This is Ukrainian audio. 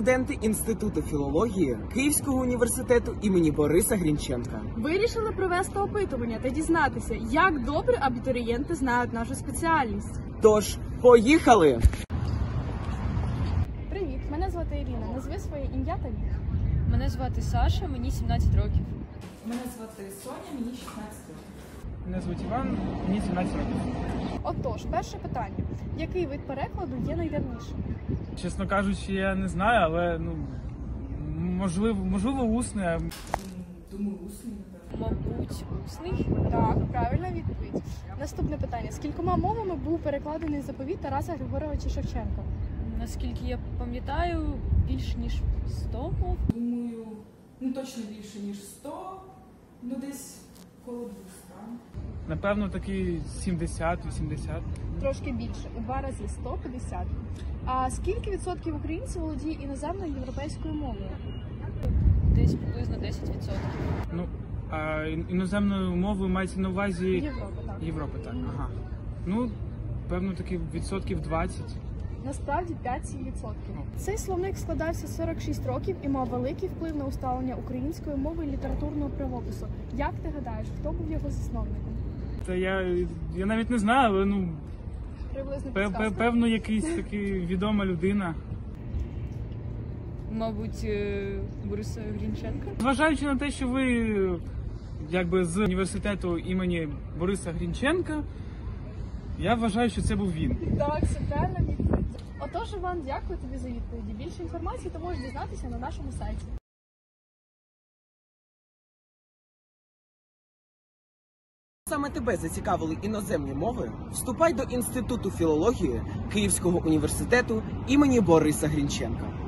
студенти Інституту філології Київського університету імені Бориса Грінченка. Вирішили провести опитування та дізнатися, як добре абітурієнти знають нашу спеціальність. Тож, поїхали! Привіт, мене звати Ірина. Назви своє ім'я та вік. Мене звати Саша, мені 17 років. Мене звати Соня, мені 16 років. Мене звуть Іван, мені 17 років. Отож, перше питання. Який вид перекладу є найдавнішим? Чесно кажучи, я не знаю, але можливо усне. Думаю, усний, напевно. Мабуть, усний. Так, правильна відповідь. Наступне питання. Скількома мовами був перекладений заповіт Тараса Григоровича Шевченка? Наскільки я пам'ятаю, більш ніж 100 мов. Думаю, точно більше, ніж 100, десь коло 200. Напевно, таки 70-80. Трошки більше, у 2 рази 150. А скільки відсотків українців володіє іноземною європейською мовою? Десь приблизно 10%. А іноземною мовою мається на увазі Європа, так. Європи, так. Ага. Певно, таки відсотків 20. Насправді 5-7%. Цей словник складався 46 років і мав великий вплив на усталення української мови і літературного правопису. Як ти гадаєш, хто був його засновником? Та я навіть не знаю, але Приблизно підсказка. певно, якийсь такий відома людина. Мабуть, Бориса Грінченка. Зважаючи на те, що ви з університету імені Бориса Грінченка, я вважаю, що це був він. Так, це правильна відповідь. Отож, Іван, дякую тобі за відповіді. Більше інформації ти можеш дізнатися на нашому сайті. Саме тебе зацікавили іноземні мови? Вступай до Інституту філології Київського університету імені Бориса Грінченка.